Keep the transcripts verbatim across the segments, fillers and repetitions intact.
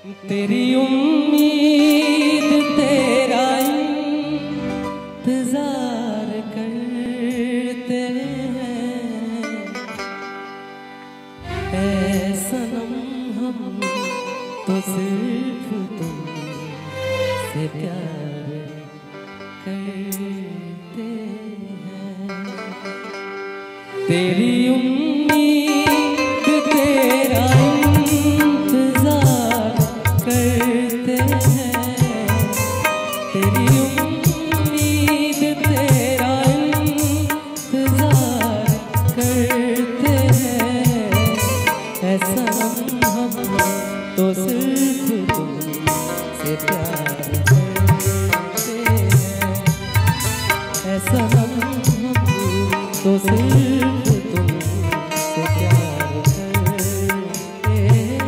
तेरी उम्मीद तेरा इंतजार करते हैं ऐ सनम, हम तो सिर्फ तुमसे प्यार करते हैं। तेरी उम्मीद तेरा इंतजार करते हैं, तेरी उम्मीद तेरा इंतजार करते हैं ऐ सनम, हम तो सिर्फ तुमसे प्यार करते हैं ऐ सनम, हम तो सिर्फ तुमसे प्यार करते हैं।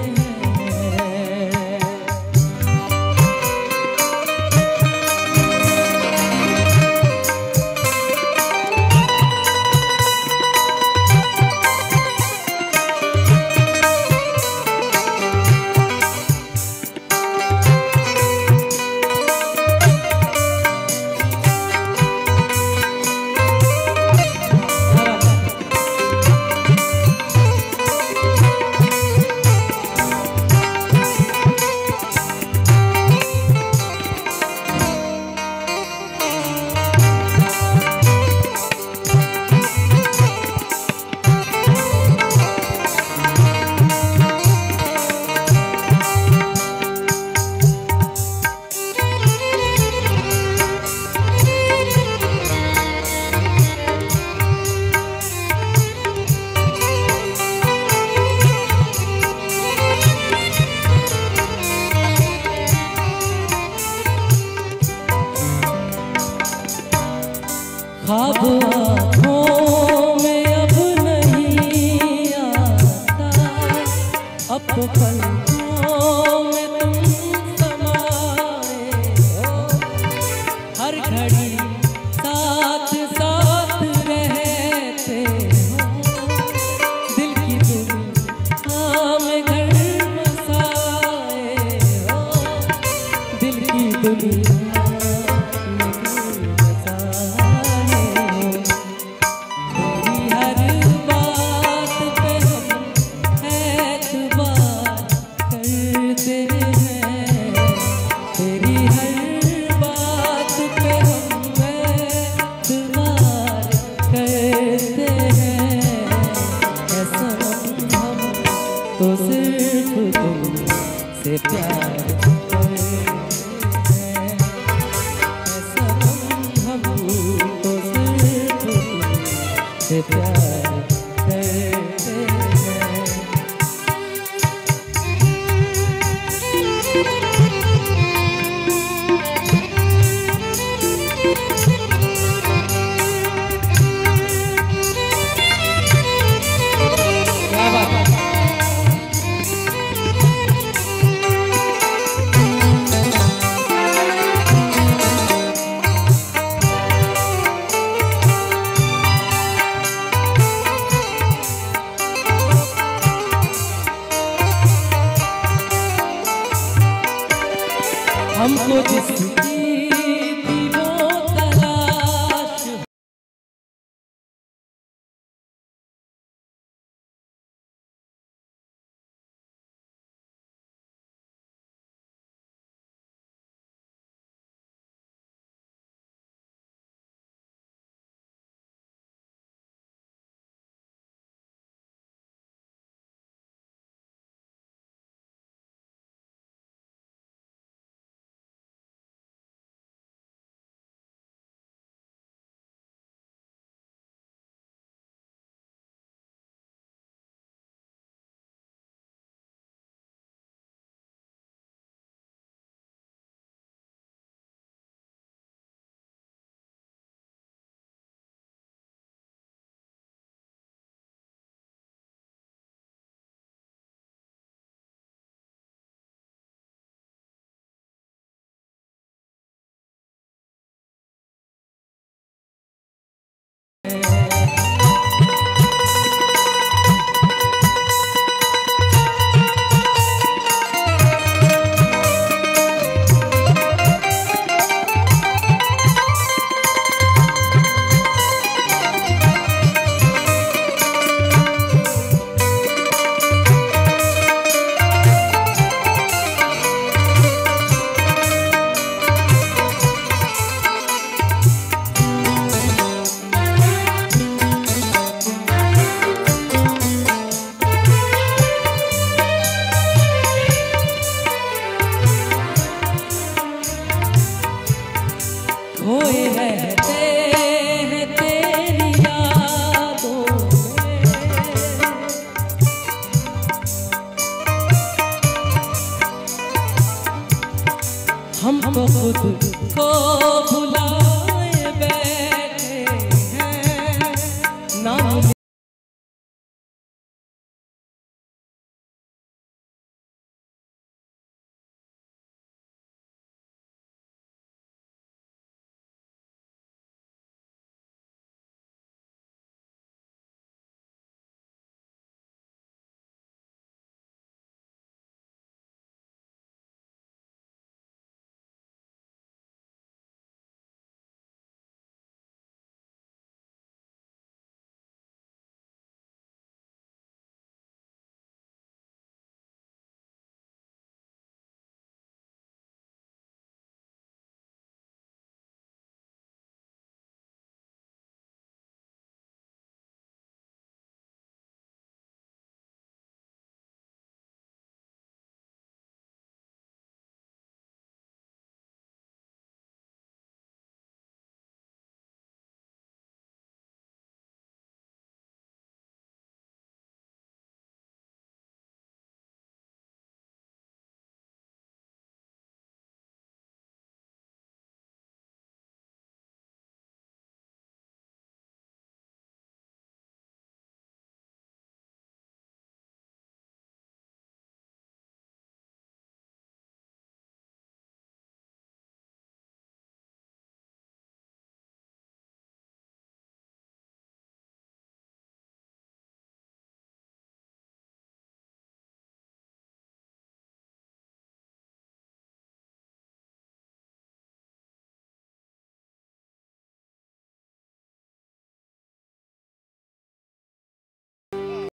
ख्वाब आँखों में अब नहीं आता, अब तो पलकों में तुम समाए हो, हर घड़ी साथ साथ रहते हो, दिल की दुनिया में घर बसाए हो, दिल की दुनिया तो सिर्फ तुमसे प्यार करते हैं ऐ सनम, हम तो सिर्फ तुमसे प्यार करते हैं। हमको जिसकी हमको खुद को भुलाए बैठे